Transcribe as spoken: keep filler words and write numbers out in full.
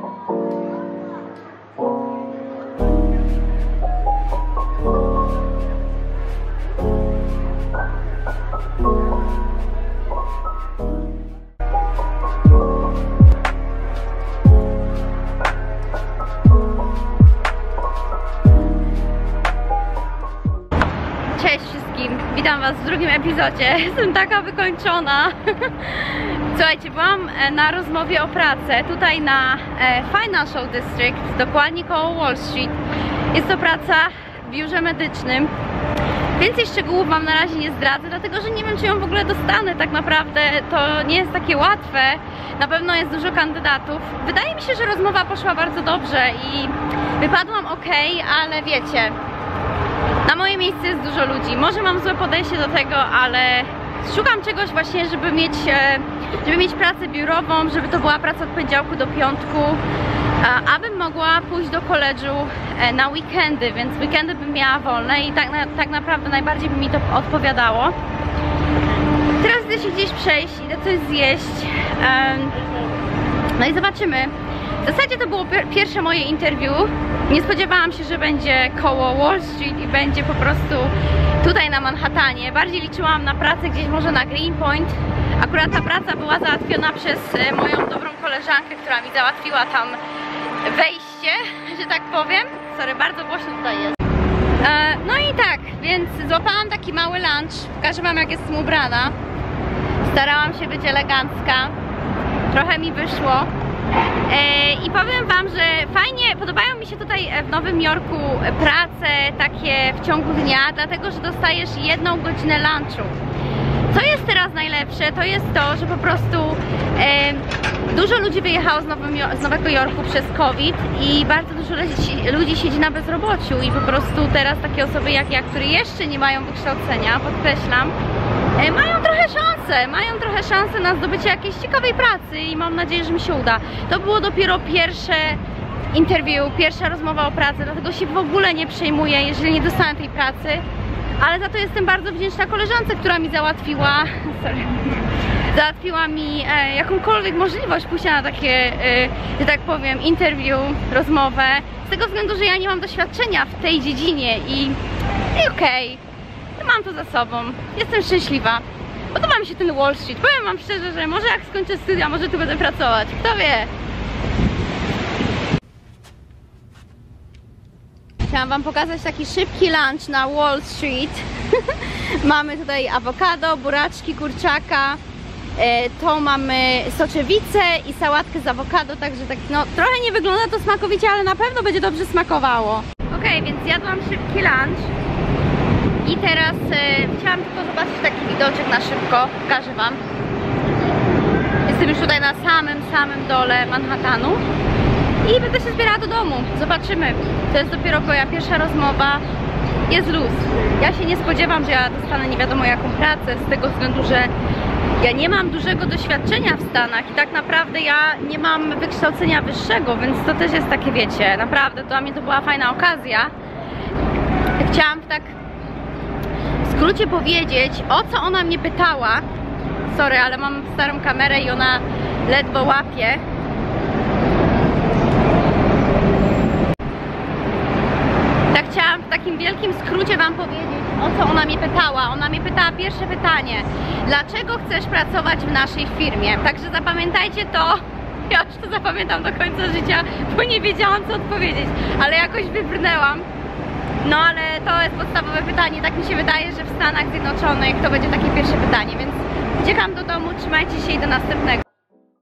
Cześć wszystkim, witam was w drugim epizodzie. Jestem taka wykończona. Słuchajcie, byłam na rozmowie o pracę tutaj na Financial District, dokładnie koło Wall Street. Jest to praca w biurze medycznym. Więcej szczegółów wam na razie nie zdradzę, dlatego że nie wiem, czy ją w ogóle dostanę. Tak naprawdę to nie jest takie łatwe. Na pewno jest dużo kandydatów. Wydaje mi się, że rozmowa poszła bardzo dobrze i wypadłam ok, ale wiecie, na moje miejsce jest dużo ludzi. Może mam złe podejście do tego, ale szukam czegoś właśnie, żeby mieć, żeby mieć pracę biurową, żeby to była praca od poniedziałku do piątku, abym mogła pójść do koledżu na weekendy, więc weekendy bym miała wolne i tak, tak naprawdę najbardziej by mi to odpowiadało. Teraz idę się gdzieś przejść, idę coś zjeść, no i zobaczymy. W zasadzie to było pierwsze moje interview. Nie spodziewałam się, że będzie koło Wall Street i będzie po prostu tutaj na Manhattanie. Bardziej liczyłam na pracę gdzieś może na Greenpoint. Akurat ta praca była załatwiona przez moją dobrą koleżankę, która mi załatwiła tam wejście, że tak powiem. Sorry, bardzo głośno tutaj jest. No i tak, więc złapałam taki mały lunch. Pokażę wam, jak jestem ubrana. Starałam się być elegancka. Trochę mi wyszło. I powiem wam, że fajnie, podobają mi się tutaj w Nowym Jorku prace takie w ciągu dnia, dlatego że dostajesz jedną godzinę lunchu. Co jest teraz najlepsze, to jest to, że po prostu e, dużo ludzi wyjechało z, Nowym, z Nowego Jorku przez COVID i bardzo dużo ludzi, ludzi siedzi na bezrobociu i po prostu teraz takie osoby jak ja, które jeszcze nie mają wykształcenia, podkreślam, e, mają trochę szansę, mają trochę szansę na zdobycie jakiejś ciekawej pracy i mam nadzieję, że mi się uda. To było dopiero pierwsze interview, pierwsza rozmowa o pracy, dlatego się w ogóle nie przejmuję, jeżeli nie dostanę tej pracy. Ale za to jestem bardzo wdzięczna koleżance, która mi załatwiła, sorry, załatwiła mi e, jakąkolwiek możliwość pójścia na takie, e, że tak powiem, interview, rozmowę. Z tego względu, że ja nie mam doświadczenia w tej dziedzinie i, i okej, okay, mam to za sobą. Jestem szczęśliwa. Podoba mi się ten Wall Street. Powiem wam szczerze, że może jak skończę studia, może tu będę pracować. Kto wie? Chciałam wam pokazać taki szybki lunch na Wall Street. Mamy tutaj awokado, buraczki, kurczaka, e, to mamy soczewicę i sałatkę z awokado, także tak, no trochę nie wygląda to smakowicie, ale na pewno będzie dobrze smakowało. Ok, więc jadłam szybki lunch i teraz e, chciałam tylko zobaczyć taki widoczek na szybko, pokażę wam. Jestem już tutaj na samym, samym dole Manhattanu. I będę się zbierała do domu. Zobaczymy. To jest dopiero moja pierwsza rozmowa. Jest luz. Ja się nie spodziewam, że ja dostanę nie wiadomo jaką pracę, z tego względu, że ja nie mam dużego doświadczenia w Stanach i tak naprawdę ja nie mam wykształcenia wyższego, więc to też jest takie, wiecie, naprawdę dla mnie to była fajna okazja. Chciałam tak w skrócie powiedzieć, o co ona mnie pytała. Sorry, ale mam starą kamerę i ona ledwo łapie. Chciałam w takim wielkim skrócie wam powiedzieć, o co ona mnie pytała. Ona mnie pytała pierwsze pytanie: dlaczego chcesz pracować w naszej firmie? Także zapamiętajcie to. Ja już to zapamiętam do końca życia, bo nie wiedziałam, co odpowiedzieć, ale jakoś wybrnęłam. No ale to jest podstawowe pytanie. Tak mi się wydaje, że w Stanach Zjednoczonych to będzie takie pierwsze pytanie, więc uciekam do domu, trzymajcie się i do następnego.